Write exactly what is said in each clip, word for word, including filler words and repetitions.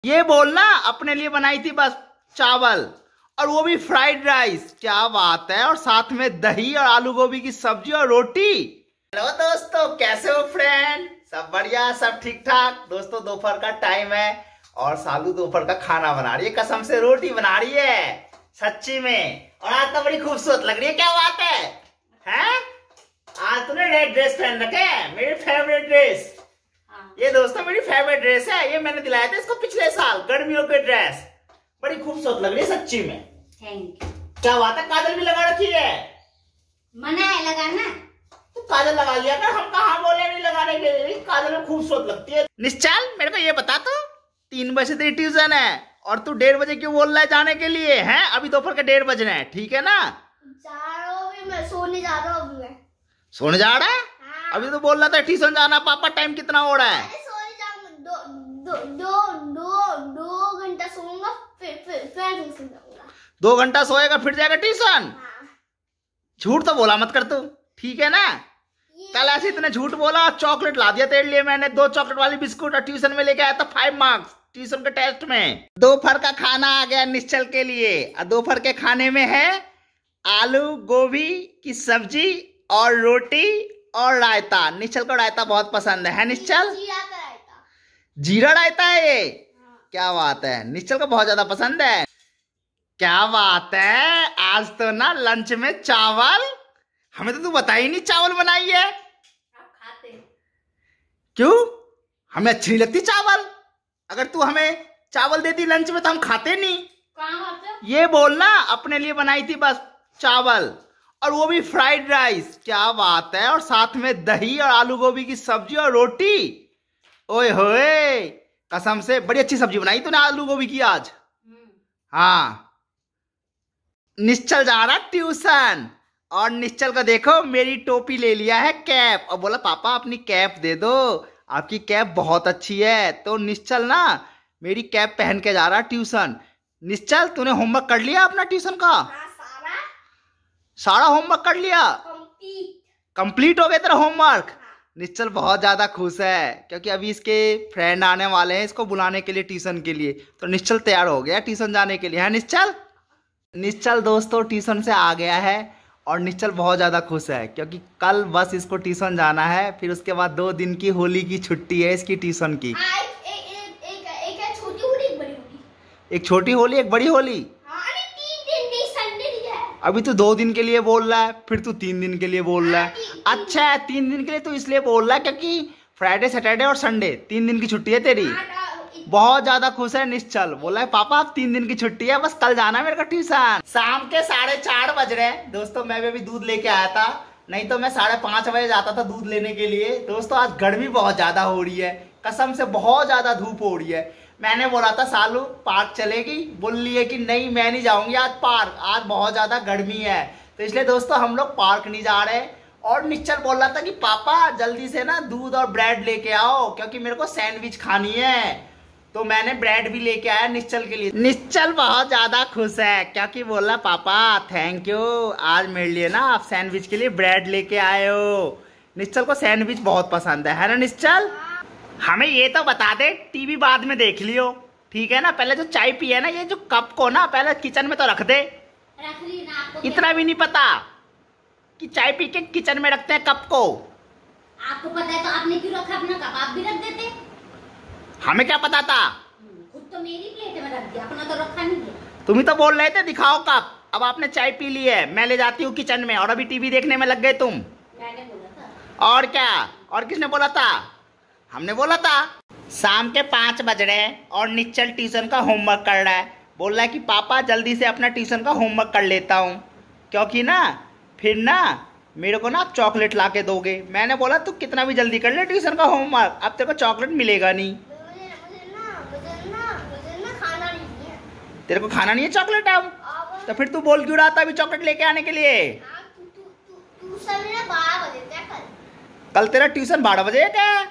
ये बोलना अपने लिए बनाई थी बस चावल, और वो भी फ्राइड राइस। क्या बात है। और साथ में दही और आलू गोभी की सब्जी और रोटी। हेलो दोस्तों, कैसे हो फ्रेंड? सब बढ़िया, सब ठीक ठाक। दोस्तों दोपहर का टाइम है और सालू दोपहर का खाना बना रही है। कसम से रोटी बना रही है, सच्ची में। और आज तो बड़ी खूबसूरत लग रही है। क्या बात है, हैं? आज तूने रेड ड्रेस पहन रखे है, मेरी फेवरेट ड्रेस। ये दोस्तों मेरी फेवरेट ड्रेस है। ये मैंने दिलाया था इसको पिछले साल, गर्मियों की ड्रेस। बड़ी खूबसूरत लग रही है सच्ची में। Thank you. क्या बात है, काजल भी लगा रखी है। मना है लगाना तो काजल लगा लिया कर, हम कहाँ बोले नहीं लगाने के लिए। काजल में खूबसूरत लगती है। निश्चल मेरे को ये बता, तो तीन बजे तेरी ट्यूशन है और तू डेढ़ बजे क्यों बोल रहा है जाने के लिए? हैं अभी दोपहर के डेढ़ बजने हैं, ठीक है ना? जा रहा हूँ मैं, सोने जा रहा हूँ मैं। सोने जा रहा है? हाँ। अभी तो बोल रहा था ट्यूशन जाना। पापा टाइम कितना हो रहा है? सोने जाऊंगा, दो दो दो दो दो घंटा सोऊंगा, फिर फिर फिर ट्यूशन जाऊंगा। दो घंटा सोएगा फिर जाएगा ट्यूशन? हाँ। झूठ तो बोला मत कर तू, ठीक है ना? कल ऐसे इतने झूठ बोला, चॉकलेट ला दिया तेरे लिए मैंने, दो चॉकलेट वाली बिस्कुट, और ट्यूशन में लेके आया था फाइव मार्क्स ट्यूशन के टेस्ट में। दोपहर का खाना आ गया निश्चल के लिए। और दोपहर के खाने में है आलू गोभी की सब्जी और रोटी और रायता। निश्चल को रायता बहुत पसंद है, है निश्चल? जीरा का रायता। जीरा रायता है ये? हाँ। क्या बात है, निश्चल को बहुत ज्यादा पसंद है। क्या बात है, आज तो ना लंच में चावल। हमें तो तू बता ही नहीं चावल बनाई है। आप खाते? क्यों? हमें अच्छी नहीं लगती चावल। अगर तू हमें चावल देती लंच में तो हम खाते नहीं। कहाँ खाते? ये बोलना अपने लिए बनाई थी बस चावल, और वो भी फ्राइड राइस। क्या बात है। और साथ में दही और आलू गोभी की सब्जी और रोटी। ओए होए, कसम से बड़ी अच्छी सब्जी बनाई तूने आलू गोभी की आज। हाँ। निश्चल जा रहा ट्यूशन, और निश्चल को देखो मेरी टोपी ले लिया है, कैप, और बोला पापा अपनी कैप दे दो, आपकी कैप बहुत अच्छी है। तो निश्चल ना मेरी कैप पहन के जा रहा ट्यूशन। निश्चल तूने होमवर्क कर लिया अपना ट्यूशन का? हाँ, सारा सारा होमवर्क कर लिया? कंप्लीट कंप्लीट हो गया तेरा होमवर्क? हाँ। निश्चल बहुत ज्यादा खुश है क्योंकि अभी इसके फ्रेंड आने वाले हैं इसको बुलाने के लिए ट्यूशन के लिए। तो निश्चल तैयार हो गया ट्यूशन जाने के लिए, है निश्चल? निश्चल दोस्तों ट्यूशन से आ गया है और निश्चल बहुत ज़्यादा खुश है क्योंकि कल बस इसको ट्यूशन जाना है। फिर उसके बाद दो दिन की होली की छुट्टी है इसकी ट्यूशन की। हाँ, एक एक एक एक है छोटी होली, एक बड़ी होली। एक छोटी होली एक बड़ी होली। हाँ, अरे तीन दिन नहीं, संडे नहीं है। अभी तू दो दिन के लिए बोल रहा है, फिर तू तीन दिन के लिए बोल रहा है। अच्छा है, तीन दिन के लिए तू इसलिए बोल रहा है क्योंकि फ्राइडे सैटरडे और संडे तीन दिन की छुट्टी है तेरी। बहुत ज्यादा खुश है निश्चल, बोला है पापा अब तीन दिन की छुट्टी है, बस कल जाना है मेरे को ट्यूशन। शाम के साढ़े चार बज रहे हैं दोस्तों। मैं भी अभी दूध लेके आया था, नहीं तो मैं साढ़े पांच बजे जाता था दूध लेने के लिए। दोस्तों आज गर्मी बहुत ज्यादा हो रही है, कसम से बहुत ज्यादा धूप हो रही है। मैंने बोला था सालू पार्क चलेगी, बोल रही है कि नहीं मैं नहीं जाऊंगी आज पार्क, आज बहुत ज्यादा गर्मी है। तो इसलिए दोस्तों हम लोग पार्क नहीं जा रहे। और निश्चल बोल रहा था कि पापा जल्दी से ना दूध और ब्रेड लेके आओ क्योंकि मेरे को सैंडविच खानी है। तो मैंने ब्रेड भी लेके आया निश्चल के लिए। निश्चल बहुत ज्यादा खुश है क्योंकि बोला पापा थैंक यू, आज मेरे लिए ना आप सैंडविच के लिए ब्रेड लेके आए हो। निश्चल को सैंडविच बहुत पसंद है, है ना निश्चल? हमें ये तो बता दे, टीवी बाद में देख लियो, ठीक है ना? पहले जो चाय पिए ना, ये जो कप को ना पहले किचन में तो रख दे। रख ली ना? आपको इतना भी नहीं पता कि चाय पी के किचन में रखते हैं कप को? आपको पता है तो आपने क्यों रखा अपना कप? आप भी रख देते। हमें क्या पता था? खुद तो मेरी प्लेट में रख दिया, अपना तो रखा नहीं है। तुम ही तो बोल रहे थे दिखाओ कप। अब आपने चाय पी ली है, मैं ले जाती हूँ किचन में, और अभी टीवी देखने में लग गए तुम। मैंने बोला था। और क्या? और किसने बोला था? हमने बोला था। शाम के पाँच बज रहे हैं और निश्चल ट्यूशन का होमवर्क कर रहा है। बोल रहा है कि पापा जल्दी से अपना ट्यूशन का होमवर्क कर लेता हूँ क्योंकि ना फिर ना मेरे को ना चॉकलेट ला के दोगे। मैंने बोला तू कितना भी जल्दी कर ले ट्यूशन का होमवर्क, अब तेरे को चॉकलेट मिलेगा नहीं। तेरे को खाना नहीं है चॉकलेट अब? तो फिर तू बोल क्यों रहा था अभी चॉकलेट लेके आने के लिए? कल कल तेरा ट्यूशन बारह बजे है क्या?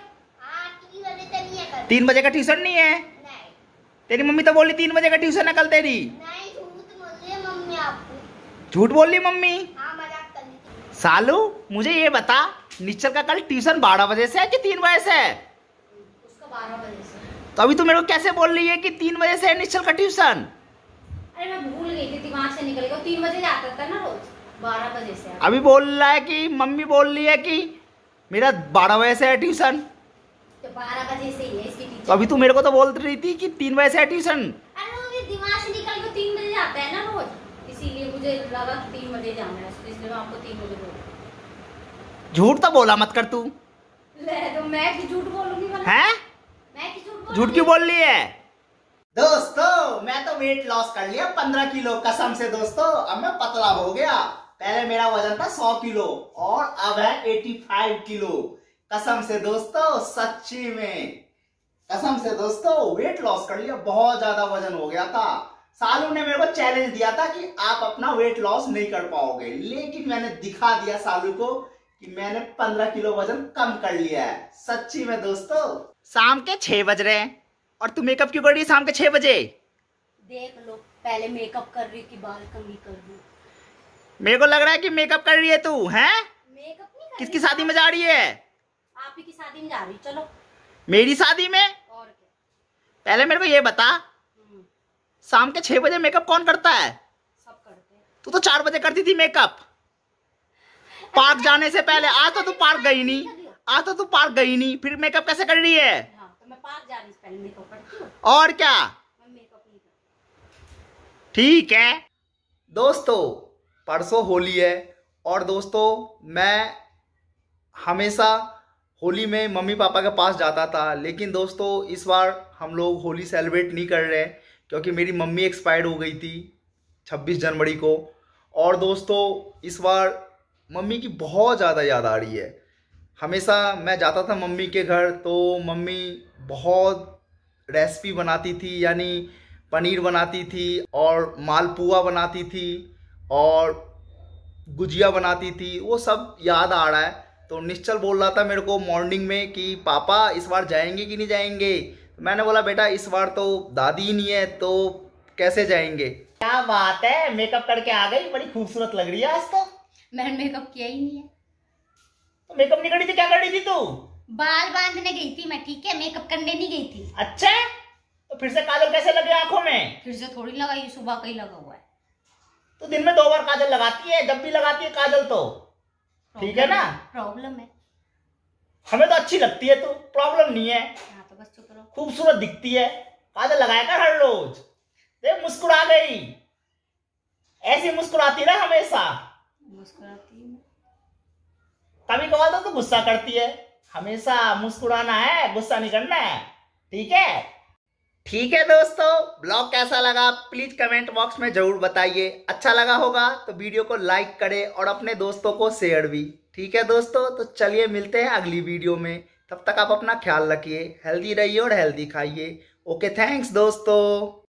तीन बजे का ट्यूशन नहीं है? नहीं। तेरी मम्मी तो बोली तीन बजे का ट्यूशन है कल तेरी। नहीं, झूठ बोल रही है मम्मी आपको। झूठ बोल रही मम्मी? हाँ, मजाक कर रही थी। सालू मुझे ये बता, निश्चल का कल ट्यूशन बारह बजे से है कि तीन बजे से है? उसका बारह बजे से। तो अभी तू मेरे को कैसे बोल रही है कि तीन बजे से है निश्चल का ट्यूशन? अरे मैं भूल गई थी, दिमाग से निकल गया। तीन बजे जाता था ना रोज, बारह बजे से। अभी बोल रहा है कि मम्मी बोल रही है कि मेरा बारह बजे से है ट्यूशन। तो बारह बजे से ही है इसकी टीचर। तो अभी तू मेरे को तो बोल रही थी कि तीन बजे से है ट्यूशन। अरे वो दिमाग से निकल गया, तीन बजे जाता है ना रोज, इसीलिए मुझे लगा कि तीन बजे जाना है, इसलिए मैं आपको तीन बजे बोला। झूठ तो बोला मत कर तू। ले तो मैं भी झूठ बोलूंगी भला? हैं? मैं की झूठ बोलूंगी? झूठ क्यों बोल रही है? दोस्तों मैं तो वेट लॉस कर लिया पंद्रह किलो कसम से दोस्तों। अब मैं पतला हो गया। पहले मेरा वजन था सौ किलो और अब है पचासी किलो। कसम से दोस्तों, सच्ची में कसम से दोस्तों वेट लॉस कर लिया। बहुत ज्यादा वजन हो गया था। सालू ने मेरे को चैलेंज दिया था कि आप अपना वेट लॉस नहीं कर पाओगे, लेकिन मैंने दिखा दिया सालू को कि मैंने पंद्रह किलो वजन कम कर लिया है। सच्ची में दोस्तों। शाम के छह बज रहे हैं और तू मेकअप क्यों कर रही है शाम के छह बजे? देख लो, पहले मेकअप कर रही थी, बाल कंघी कर रही। मेरे को लग रहा है कि मेकअप कर रही है तू। हैं? मेकअप नहीं कर किसकी रही। शादी में जा रही है? आप ही की शादी में जा रही। चलो। मेरी शादी में? और क्या। पहले मेरे को ये बता, हम्म, शाम के छह बजे मेकअप कौन करता है? सब करते हैं। तू तो चार बजे करती थी मेकअप पार्क जाने से पहले। आज तो तू पार्क गई नहीं। आज तो तू पार्क गई नहीं, फिर मेकअप कैसे कर रही है? हाँ, तो मैं पार्क जा रही से पहले मेकअप करती हूँ। और क्या? मैं मेकअप नहीं करती। ठीक है दोस्तों, परसों होली है और दोस्तों मैं हमेशा होली में मम्मी पापा के पास जाता था, लेकिन दोस्तों इस बार हम लोग होली सेलिब्रेट नहीं कर रहे क्योंकि मेरी मम्मी एक्सपायर्ड हो गई थी छब्बीस जनवरी को। और दोस्तों इस बार मम्मी की बहुत ज़्यादा याद आ रही है। हमेशा मैं जाता था मम्मी के घर तो मम्मी बहुत रेसिपी बनाती थी, यानी पनीर बनाती थी और मालपुआ बनाती थी और गुजिया बनाती थी। वो सब याद आ रहा है। तो निश्चल बोल रहा था मेरे को मॉर्निंग में कि पापा इस बार जाएंगे कि नहीं जाएंगे। तो मैंने बोला बेटा इस बार तो दादी ही नहीं है तो कैसे जाएंगे। क्या बात है, मेकअप करके आ गई, बड़ी खूबसूरत लग रही है आज तो। मैंने मेकअप किया ही नहीं है। तो मेकअप नहीं कर रही थी, क्या कर रही थी तू? बाल बांधने गई थी मैं, ठीक है, मेकअप करने नहीं गई थी। अच्छा, तो फिर से काजल कैसे लगे आंखों में? फिर से थोड़ी लगाई, सुबह का ही लगा हुआ है। तो दिन में दो बार काजल लगाती है, जब भी लगाती है काजल तो ठीक है ना। प्रॉब्लम है। हमें तो अच्छी लगती है, तो प्रॉब्लम नहीं है। हाँ तो बस चुप रहो। खूबसूरत दिखती है, काजल लगाया कर हर रोज। देख मुस्कुरा गई, ऐसी मुस्कुराती रहे हमेशा। मुस्कुराती हूँ। कभी कभार तो, तो गुस्सा करती है। हमेशा मुस्कुराना है, गुस्सा नहीं करना है, ठीक है? ठीक है दोस्तों, ब्लॉग कैसा लगा प्लीज कमेंट बॉक्स में जरूर बताइए। अच्छा लगा होगा तो वीडियो को लाइक करें और अपने दोस्तों को शेयर भी। ठीक है दोस्तों, तो चलिए मिलते हैं अगली वीडियो में। तब तक आप अपना ख्याल रखिए, हेल्दी रहिए और हेल्दी खाइए। ओके, थैंक्स दोस्तों।